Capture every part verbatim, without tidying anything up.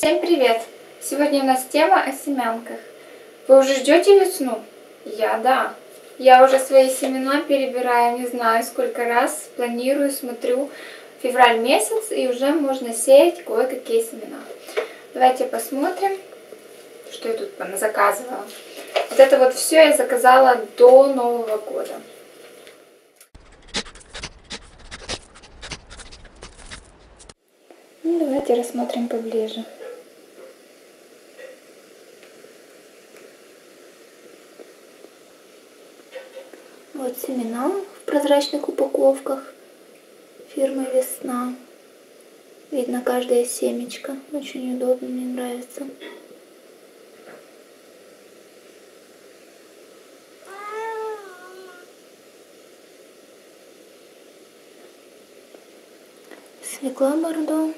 Всем привет! Сегодня у нас тема о семянках. Вы уже ждете весну? Я да. Я уже свои семена перебираю, не знаю сколько раз, планирую, смотрю. Февраль месяц, и уже можно сеять кое-какие семена. Давайте посмотрим, что я тут заказывала. Вот это вот все я заказала до Нового года. Ну, давайте рассмотрим поближе. Вот семена в прозрачных упаковках фирмы Весна. Видно каждое семечко. Очень удобно, мне нравится. Свекла бордо.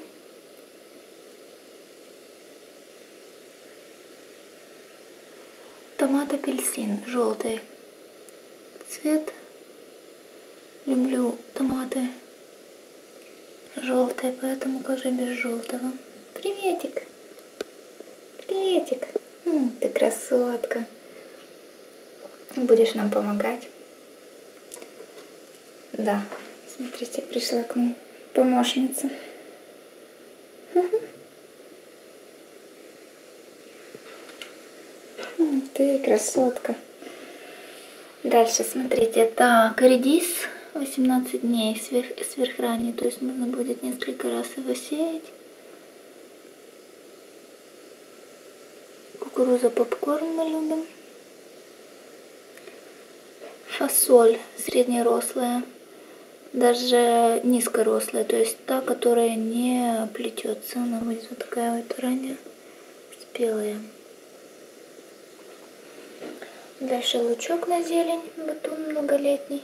Томат апельсин, желтый цвет. Люблю томаты желтые, поэтому как же без желтого. Приветик! Приветик! М, ты красотка! Будешь нам помогать? Да, смотрите, пришла к нам помощница. Ты красотка. Дальше смотрите, так, редис восемнадцать дней сверх, сверхранний, то есть нужно будет несколько раз его сеять. Кукуруза попкорн мы любим. Фасоль среднерослая, даже низкорослая, то есть та, которая не плетется, она будет вот такая вот ранее спелая. Дальше лучок на зелень, батон многолетний.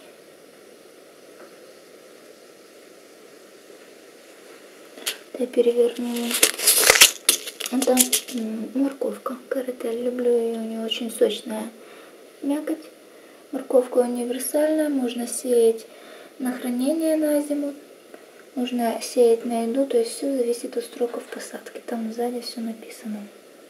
Я перевернула. Это морковка каратель. Люблю ее, у нее очень сочная мякоть. Морковка универсальная, можно сеять на хранение на зиму, можно сеять на еду, то есть все зависит от сроков посадки. Там сзади все написано.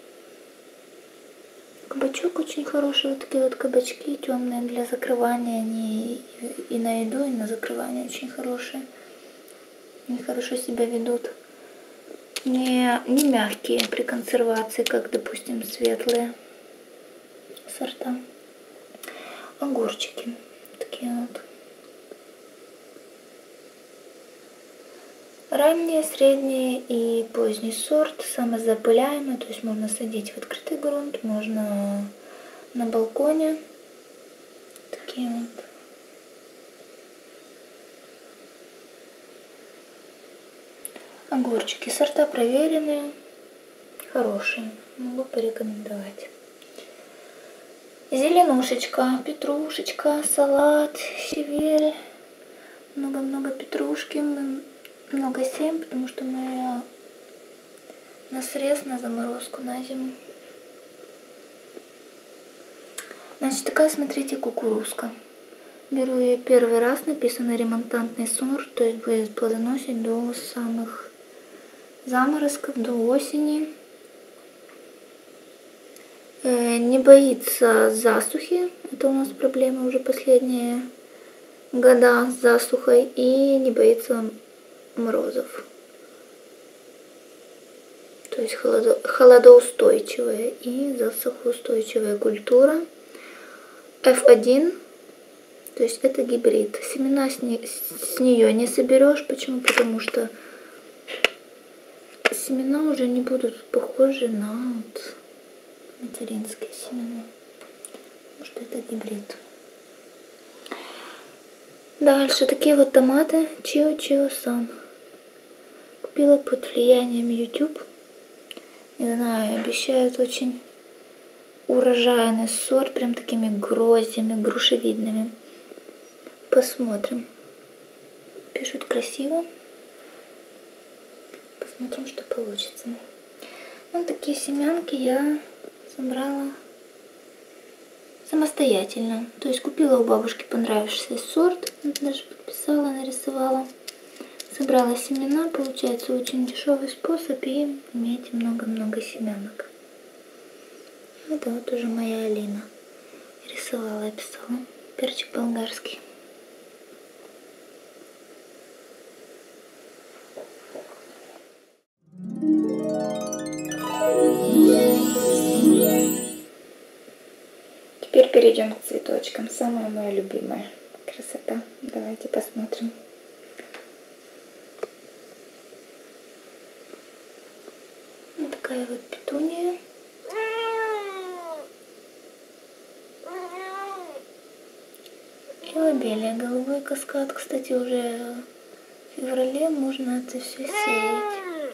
Кабачок очень хороший, вот такие вот кабачки темные для закрывания, они и на еду, и на закрывание очень хорошие. Они хорошо себя ведут. Не, не мягкие при консервации, как, допустим, светлые сорта. Огурчики такие вот. Ранние, средние и поздний сорт, самозапыляемый, то есть можно садить в открытый грунт, можно на балконе. Такие вот. Огурчики, сорта проверенные, хорошие, могу порекомендовать. Зеленушечка, петрушечка, салат, щавель, много-много петрушки. Много сеем, потому что мы на срез, на заморозку на зиму. Значит, такая, смотрите, кукурузка. Беру ее первый раз, написано ремонтантный сорт, то есть будет плодоносить до самых заморозков, до осени. Э, не боится засухи, это у нас проблема уже последние года с засухой, и не боится морозов. То есть холодо, холодоустойчивая и засухоустойчивая культура. эф один, то есть это гибрид. Семена с, не, с нее не соберешь. Почему? Потому что семена уже не будут похожи на вот материнские семена. Потому что это гибрид. Дальше такие вот томаты Чио-Чио-сан. Купила под влиянием YouTube. Не знаю, обещают очень урожайный сорт, прям такими гроздями, грушевидными. Посмотрим. Пишут красиво. Посмотрим, что получится. Вот такие семянки я собрала самостоятельно. То есть купила у бабушки понравившийся сорт, даже подписала, нарисовала. Собрала семена, получается очень дешевый способ и иметь много-много семянок. Это вот уже моя Алина рисовала и писала. Перчик болгарский. Теперь перейдем к цветочкам. Самая моя любимая красота. Давайте посмотрим. Вот такая вот петуния. И лобелия, голубой каскад. Кстати, уже в феврале можно это все сеять.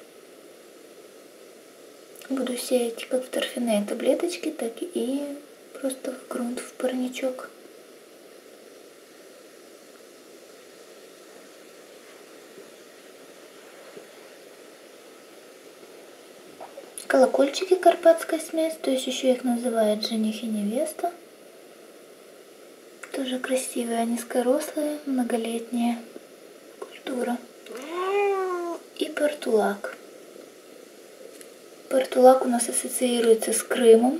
Буду сеять как в торфяные таблеточки, так и просто в грунт, в парничок. Колокольчики карпатская смесь, то есть еще их называют жених и невеста. Тоже красивая, низкорослая, многолетняя культура. И портулак. Портулак у нас ассоциируется с Крымом.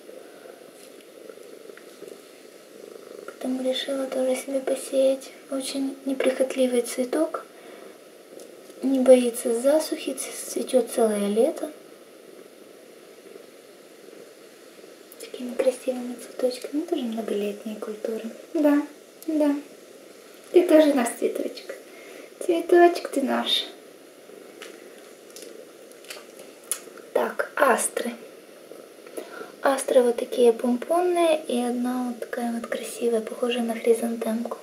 Поэтому решила тоже себе посеять. Очень неприхотливый цветок. Не боится засухи, цветет целое лето. Такими красивыми цветочками. Тоже многолетние культуры. Да, да. Ты тоже наш цветочек. Цветочек ты наш. Так, астры. Астры вот такие помпонные и одна вот такая вот красивая, похожая на хризантемку.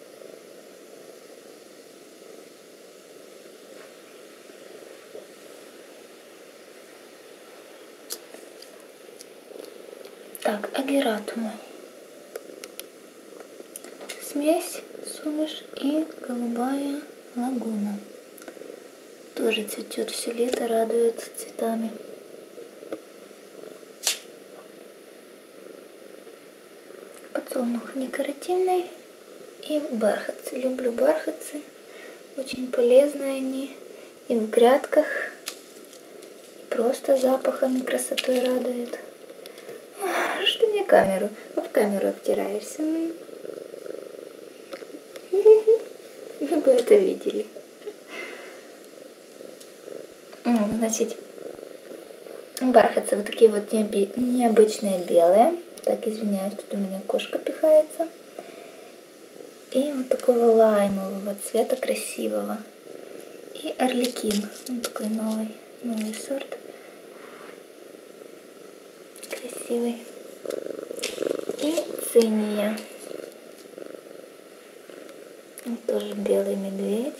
Так, агератумы. Смесь, сумыш и голубая лагуна. Тоже цветет все лето, радует цветами. Подсолнух декоративный и бархатцы. Люблю бархатцы. Очень полезные они и в грядках, и просто запахами, красотой радует. Что мне камеру? В камеру обтираешься. Вы бы это видели. Значит, бархатцы вот такие вот необычные белые. Так, извиняюсь, тут у меня кошка пихается. И вот такого лаймового цвета, красивого. И орликин. Вот такой новый, новый сорт. Красивый. И циния. Вот тоже белый медведь.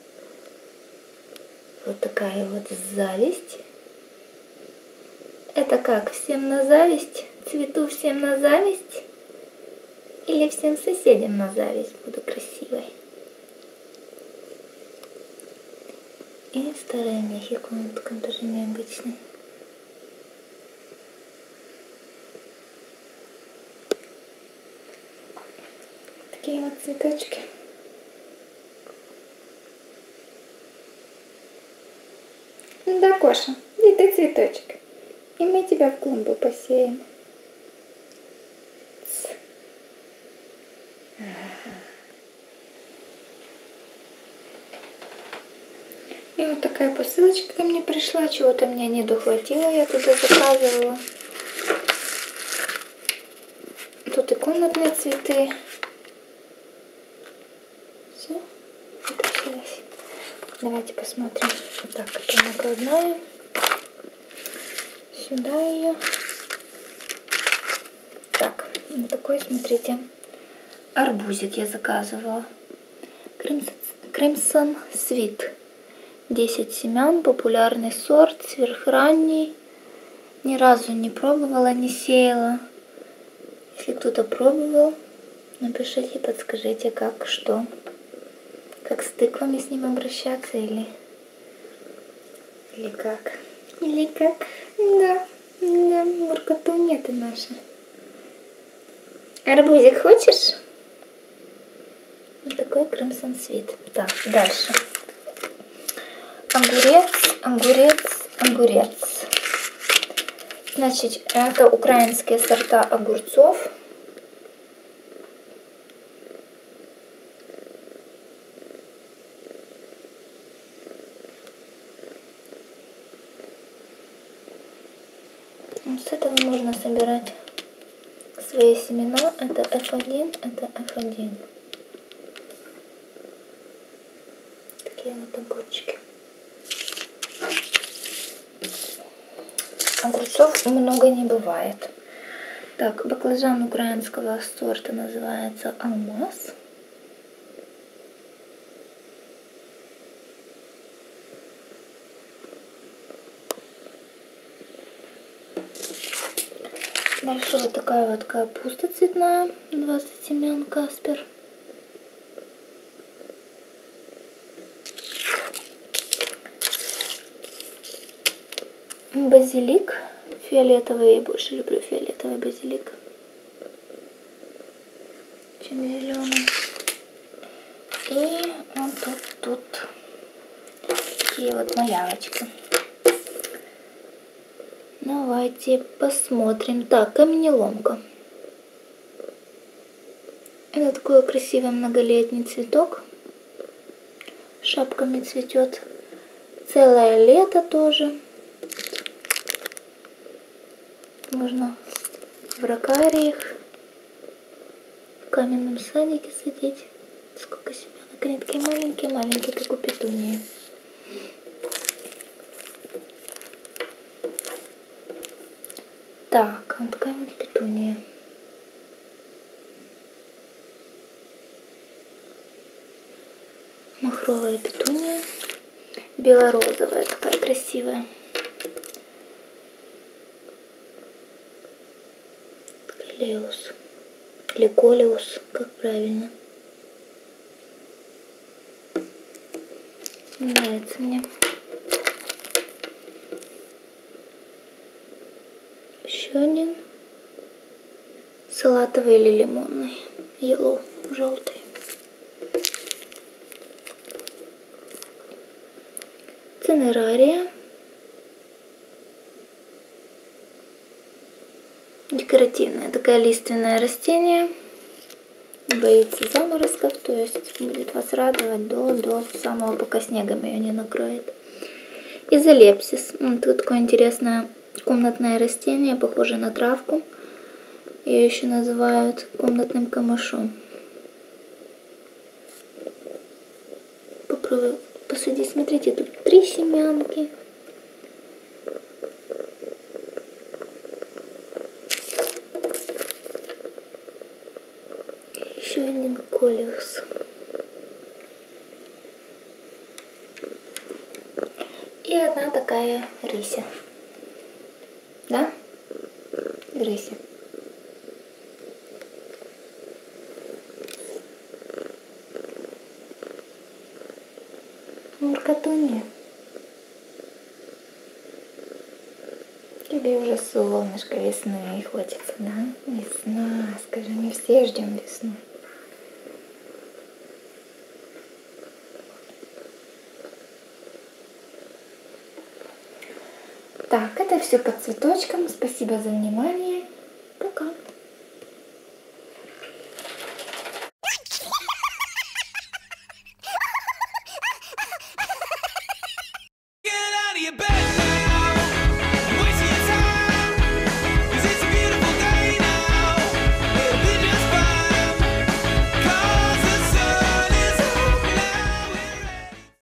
Вот такая вот зависть. Это как, всем на зависть? Цвету всем на зависть? Или всем соседям на зависть буду красивой? И старая Мехико, вот такой тоже необычный. Такие вот цветочки. Да, Коша, и ты цветочек. И мы тебя в клумбу посеем. И вот такая посылочка ко мне пришла. Чего-то мне не дохватило, я туда заказывала. Тут и комнатные цветы. Все, отличилось. Давайте посмотрим. Так, это накладная. Сюда ее. Так, вот такой, смотрите, арбузик я заказывала. Crimson Sweet. десять семян, популярный сорт, сверхранний. Ни разу не пробовала, не сеяла. Если кто-то пробовал, напишите, подскажите, как, что. Как с тыквами с ним обращаться или... Или как? Или как? Да, да, буркотунья ты наша. Арбузик хочешь? Вот такой Crimson Sweet. Так, дальше. огурец, огурец, огурец. Значит, это украинские сорта огурцов. С этого можно собирать свои семена. Это эф один, это эф один. Такие вот огурчики. Огурцов много не бывает. Так, баклажан украинского сорта называется алмаз. Дальше вот такая вот капуста цветная, двадцать семян Каспер. Базилик фиолетовый, я больше люблю фиолетовый базилик, чем зеленый. И вот тут, тут такие вот малявочки. Давайте посмотрим. Так, каменеломка. Это такой красивый многолетний цветок. Шапками цветет. Целое лето тоже. Можно в ракариях, в каменном садике садить. Сколько семянок. Они такие маленькие-маленькие, как у петунии. Так, вот такая вот петуния. Махровая петуния. Белорозовая, такая красивая. Леус. Или колеус, как правильно. Нравится мне. Еще один. Салатовый или лимонный. Yellow, желтый. Цинерария. Декоративное такое лиственное растение. Боится заморозков, то есть будет вас радовать до, до самого, пока снегом ее не накроет. Изолепсис. Вот такое интересное комнатное растение, похоже на травку. Ее еще называют комнатным камышом. Попробую посадить. Смотрите, тут три семянки. Еще один колеус. И одна такая рыся. Да? Рыся. Муркатунья. Или уже солнышко, весны и хочется, да? Весна, скажи, мы все ждем весну. Так, это все по цветочкам. Спасибо за внимание.